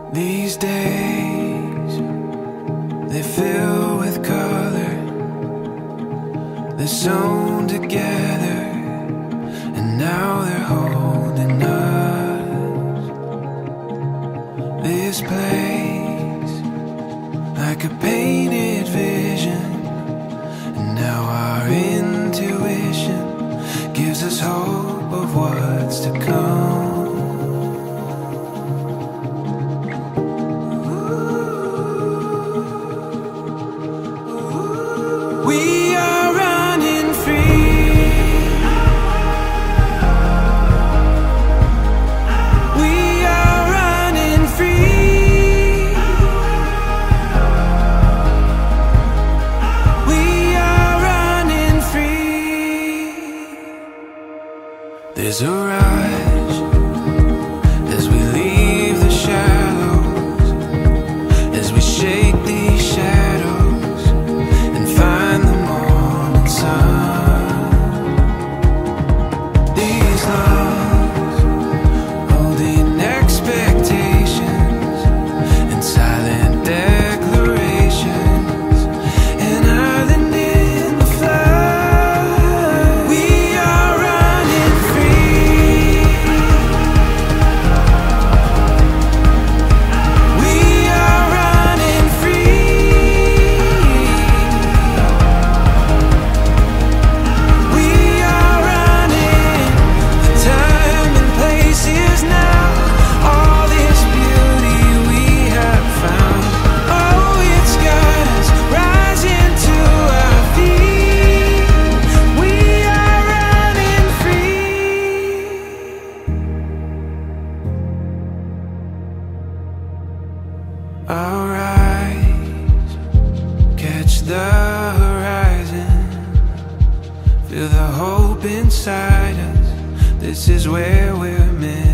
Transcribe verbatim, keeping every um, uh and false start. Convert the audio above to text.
These days, they fill with color. They're sewn together, and now they're holding us. This place, like a painted vision, and now our intuition gives us hope of what's to come. We are running free. We are running free. We are running free. There's a rush as we leave the shallows, as we shake these shadows. I'll rise, catch the horizon, feel the hope inside us. This is where we're meant